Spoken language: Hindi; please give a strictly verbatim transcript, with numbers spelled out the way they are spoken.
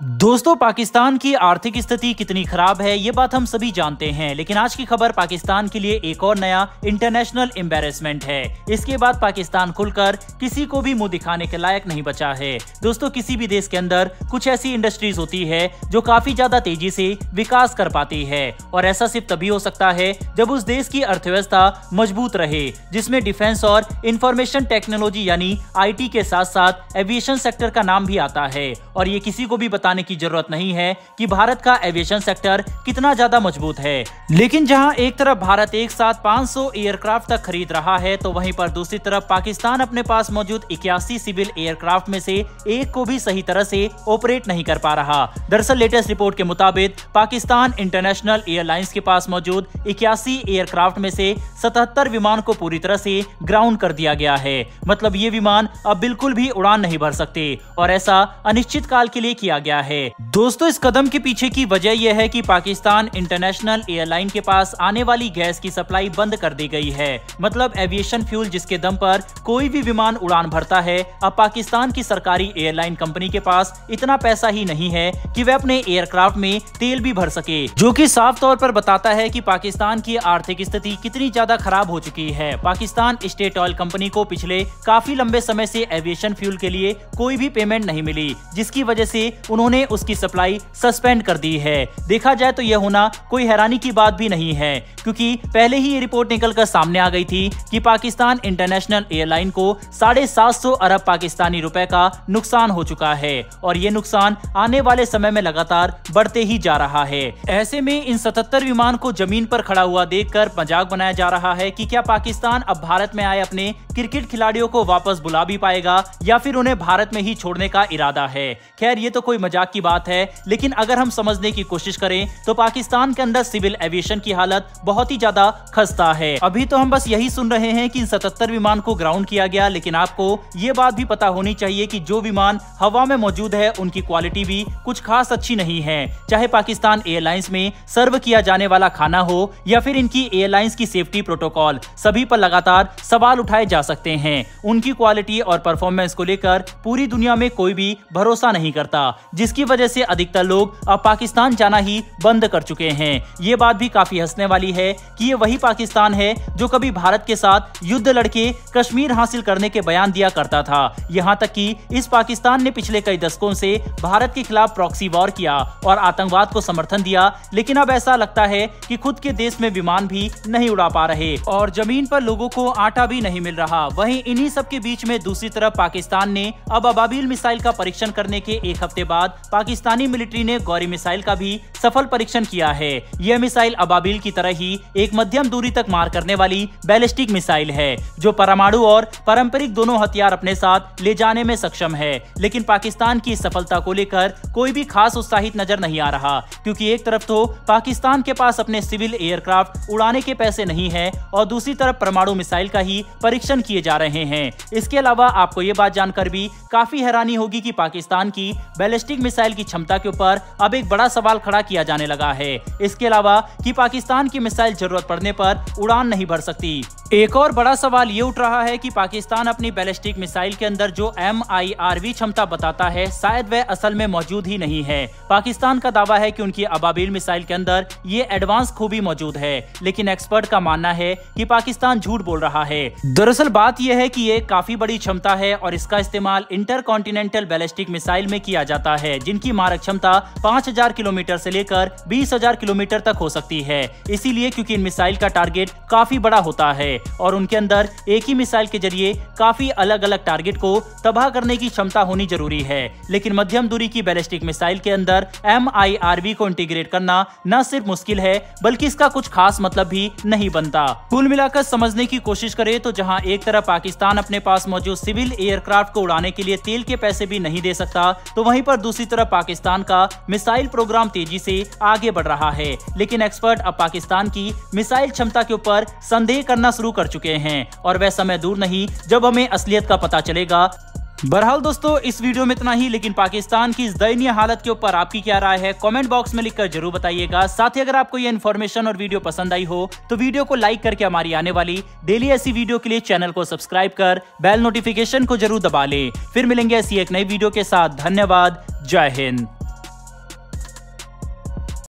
दोस्तों, पाकिस्तान की आर्थिक स्थिति कितनी खराब है ये बात हम सभी जानते हैं, लेकिन आज की खबर पाकिस्तान के लिए एक और नया इंटरनेशनल एम्बैरेसमेंट है। इसके बाद पाकिस्तान खुलकर किसी को भी मुंह दिखाने के लायक नहीं बचा है। दोस्तों, किसी भी देश के अंदर कुछ ऐसी इंडस्ट्रीज होती है जो काफी ज्यादा तेजी से विकास कर पाती है, और ऐसा सिर्फ तभी हो सकता है जब उस देश की अर्थव्यवस्था मजबूत रहे, जिसमें डिफेंस और इंफॉर्मेशन टेक्नोलॉजी यानी आई टी के साथ साथ एविएशन सेक्टर का नाम भी आता है। और ये किसी को भी बताने की जरूरत नहीं है कि भारत का एविएशन सेक्टर कितना ज्यादा मजबूत है। लेकिन जहां एक तरफ भारत एक साथ पाँच सौ एयरक्राफ्ट तक खरीद रहा है, तो वहीं पर दूसरी तरफ पाकिस्तान अपने पास मौजूद इक्यासी सिविल एयरक्राफ्ट में से एक को भी सही तरह से ऑपरेट नहीं कर पा रहा। दरअसल लेटेस्ट रिपोर्ट के मुताबिक पाकिस्तान इंटरनेशनल एयरलाइंस के पास मौजूद इक्यासी एयरक्राफ्ट में से सतहत्तर विमान को पूरी तरह से ग्राउंड कर दिया गया है। मतलब ये विमान अब बिल्कुल भी उड़ान नहीं भर सकते, और ऐसा अनिश्चित काल के लिए किया गया है। दोस्तों, इस कदम के पीछे की वजह यह है कि पाकिस्तान इंटरनेशनल एयरलाइन के पास आने वाली गैस की सप्लाई बंद कर दी गई है। मतलब एविएशन फ्यूल जिसके दम पर कोई भी विमान उड़ान भरता है, अब पाकिस्तान की सरकारी एयरलाइन कंपनी के पास इतना पैसा ही नहीं है कि वह अपने एयरक्राफ्ट में तेल भी भर सके, जो कि साफ तौर पर बताता है कि पाकिस्तान की आर्थिक स्थिति कितनी ज्यादा खराब हो चुकी है। पाकिस्तान स्टेट ऑयल कंपनी को पिछले काफी लंबे समय से एविएशन फ्यूल के लिए कोई भी पेमेंट नहीं मिली, जिसकी वजह से उन्होंने उसकी सप्लाई सस्पेंड कर दी है। देखा जाए तो यह होना कोई हैरानी की बात भी नहीं है, क्योंकि पहले ही ये रिपोर्ट निकलकर सामने आ गई थी कि पाकिस्तान इंटरनेशनल एयरलाइन को साढ़े सात सौ अरब पाकिस्तानी रुपए का नुकसान हो चुका है, और ये नुकसान आने वाले समय में लगातार बढ़ते ही जा रहा है। ऐसे में इन सतहत्तर विमान को जमीन पर खड़ा हुआ देखकर मजाक बनाया जा रहा है कि क्या पाकिस्तान अब भारत में आए अपने क्रिकेट खिलाड़ियों को वापस बुला भी पाएगा, या फिर उन्हें भारत में ही छोड़ने का इरादा है। खैर, ये तो कोई मजाक की बात है, लेकिन अगर हम समझने की कोशिश करें तो पाकिस्तान के अंदर सिविल एविएशन की हालत बहुत ही ज्यादा खस्ता है। अभी तो हम बस यही सुन रहे हैं कि इन सतहत्तर विमान को ग्राउंड किया गया, लेकिन आपको ये बात भी पता होनी चाहिए कि जो विमान हवा में मौजूद है उनकी क्वालिटी भी कुछ खास अच्छी नहीं है। चाहे पाकिस्तान एयरलाइंस में सर्व किया जाने वाला खाना हो या फिर इनकी एयरलाइंस की सेफ्टी प्रोटोकॉल, सभी पर लगातार सवाल उठाए जा सकते हैं। उनकी क्वालिटी और परफॉर्मेंस को लेकर पूरी दुनिया में कोई भी भरोसा नहीं करता, जिसकी वजह से अधिकतर लोग अब पाकिस्तान जाना ही बंद कर चुके हैं। ये बात भी काफी हंसने वाली है कि ये वही पाकिस्तान है जो कभी भारत के साथ युद्ध लड़के कश्मीर हासिल करने के बयान दिया करता था। यहाँ तक कि इस पाकिस्तान ने पिछले कई दशकों से भारत के खिलाफ प्रॉक्सी वॉर किया और आतंकवाद को समर्थन दिया, लेकिन अब ऐसा लगता है कि खुद के देश में विमान भी नहीं उड़ा पा रहे और जमीन पर लोगों को आटा भी नहीं मिल रहा। वहीं इन्हीं सब के बीच में दूसरी तरफ पाकिस्तान ने अब अबाबिल मिसाइल का परीक्षण करने के एक हफ्ते बाद पाकिस्तानी मिलिट्री ने गौरी मिसाइल का भी सफल परीक्षण किया है। यह मिसाइल अबाबिल की तरह ही एक मध्यम दूरी तक मार करने वाली बैलिस्टिक मिसाइल है, जो परमाणु और पारंपरिक दोनों हथियार अपने साथ ले जाने में सक्षम है। लेकिन पाकिस्तान की सफलता को लेकर कोई भी खास उत्साहित नजर नहीं आ रहा, क्योंकि एक तरफ तो पाकिस्तान के पास अपने सिविल एयरक्राफ्ट उड़ाने के पैसे नहीं है, और दूसरी तरफ परमाणु मिसाइल का ही परीक्षण किए जा रहे हैं। इसके अलावा आपको ये बात जानकर भी काफी हैरानी होगी कि पाकिस्तान की बैलिस्टिक मिसाइल की क्षमता के ऊपर अब एक बड़ा सवाल खड़ा किया जाने लगा है। इसके अलावा कि पाकिस्तान की मिसाइल जरूरत पड़ने पर उड़ान नहीं भर सकती। एक और बड़ा सवाल ये उठ रहा है कि पाकिस्तान अपनी बैलिस्टिक मिसाइल के अंदर जो एम आई आर वी क्षमता बताता है, शायद वह असल में मौजूद ही नहीं है। पाकिस्तान का दावा है कि उनकी अबाबिल मिसाइल के अंदर ये एडवांस खूबी मौजूद है, लेकिन एक्सपर्ट का मानना है कि पाकिस्तान झूठ बोल रहा है। दरअसल बात यह है कि ये काफी बड़ी क्षमता है और इसका इस्तेमाल इंटरकॉन्टिनेंटल बैलिस्टिक मिसाइल में किया जाता है, जिनकी मारक क्षमता पाँच हजार किलोमीटर से लेकर बीस हजार किलोमीटर तक हो सकती है। इसीलिए क्योंकि इन मिसाइल का टारगेट काफी बड़ा होता है और उनके अंदर एक ही मिसाइल के जरिए काफी अलग अलग टारगेट को तबाह करने की क्षमता होनी जरूरी है। लेकिन मध्यम दूरी की बैलिस्टिक मिसाइल के अंदर एम आई आर वी को इंटीग्रेट करना न सिर्फ मुश्किल है, बल्कि इसका कुछ खास मतलब भी नहीं बनता। कुल मिलाकर समझने की कोशिश करें तो जहां एक तरफ पाकिस्तान अपने पास मौजूद सिविल एयरक्राफ्ट को उड़ाने के लिए तेल के पैसे भी नहीं दे सकता, तो वहीं पर दूसरी तरफ पाकिस्तान का मिसाइल प्रोग्राम तेजी से आगे बढ़ रहा है। लेकिन एक्सपर्ट अब पाकिस्तान की मिसाइल क्षमता के ऊपर संदेह करना शुरू कर चुके हैं, और वह समय दूर नहीं जब हमें असलियत का पता चलेगा। बहरहाल दोस्तों, इस वीडियो में इतना ही, लेकिन पाकिस्तान की इस दयनीय हालत के ऊपर आपकी क्या राय है कमेंट बॉक्स में लिखकर जरूर बताइएगा। साथ ही अगर आपको ये इन्फॉर्मेशन और वीडियो पसंद आई हो तो वीडियो को लाइक करके हमारी आने वाली डेली ऐसी वीडियो के लिए चैनल को सब्सक्राइब कर बेल नोटिफिकेशन को जरूर दबा लें। फिर मिलेंगे ऐसी एक नई वीडियो के साथ। धन्यवाद। जय हिंद।